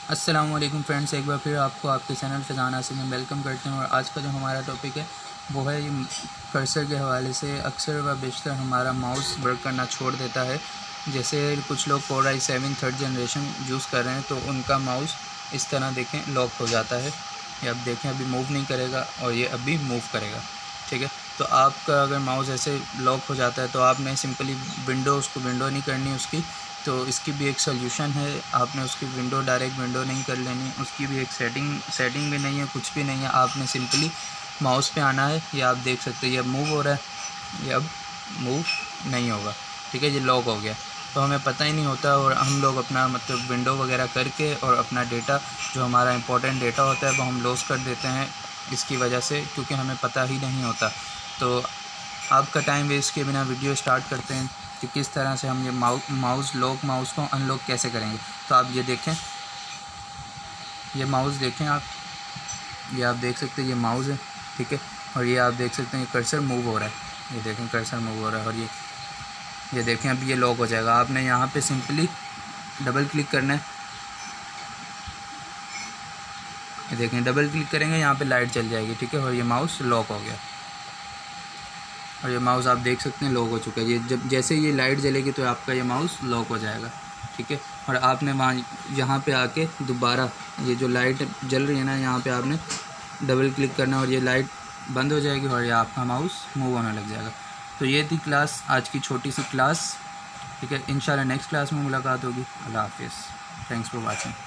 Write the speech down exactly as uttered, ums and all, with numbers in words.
अस्सलाम वालेकुम फ्रेंड्स, एक बार फिर आपको आपके चैनल फैज़ान आसिफ में वेलकम करते हैं। और आज का जो हमारा टॉपिक है वो है ये कर्सर के हवाले से। अक्सर व बेशतर हमारा माउस वर्क करना छोड़ देता है। जैसे कुछ लोग core i seven third generation use कर रहे हैं तो उनका माउस इस तरह देखें लॉक हो जाता है। ये अब देखें अभी मूव नहीं करेगा और ये अभी मूव करेगा, ठीक है। तो आपका अगर माउस ऐसे लॉक हो जाता है तो आपने सिंपली विंडो उसको विंडो नहीं करनी उसकी, तो इसकी भी एक सॉल्यूशन है। आपने उसकी विंडो डायरेक्ट विंडो नहीं कर लेनी, उसकी भी एक सेटिंग सेटिंग भी नहीं है, कुछ भी नहीं है। आपने सिंपली माउस पे आना है। ये आप देख सकते हैं ये मूव हो रहा है, ये अब मूव नहीं होगा, ठीक है। ये लॉक हो गया तो हमें पता ही नहीं होता और हम लोग अपना मतलब विंडो वगैरह करके और अपना डेटा जो हमारा इंपॉर्टेंट डेटा होता है वो हम लॉस कर देते हैं इसकी वजह से, क्योंकि हमें पता ही नहीं होता। तो आपका टाइम वेस्ट किए बिना वीडियो स्टार्ट करते हैं कि किस तरह से हम ये माउस माउस लॉक माउस को अनलॉक कैसे करेंगे। तो आप ये देखें, ये माउस देखें आप, ये आप देख सकते हैं ये माउस है, ठीक है। और ये आप देख सकते हैं ये कर्सर मूव हो रहा है, ये देखें कर्सर मूव हो रहा है। और ये ये देखें अब ये लॉक हो जाएगा। आपने यहाँ पे सिंपली डबल क्लिक करना है, ये देखें डबल क्लिक करेंगे यहाँ पे लाइट चल जाएगी, ठीक है। और ये माउस लॉक हो गया और ये माउस आप देख सकते हैं लॉक हो चुका है। ये जब जैसे ये लाइट जलेगी तो आपका ये माउस लॉक हो जाएगा, ठीक है। और आपने वहाँ यहाँ पे आके दोबारा ये जो लाइट जल रही है ना, यहाँ पे आपने डबल क्लिक करना और ये लाइट बंद हो जाएगी और ये आपका माउस मूव होने लग जाएगा। तो ये थी क्लास, आज की छोटी सी क्लास, ठीक है। इंशाल्लाह नेक्स्ट क्लास में मुलाकात होगी। अल्लाह हाफिज़, थैंक्स फॉर वाचिंग।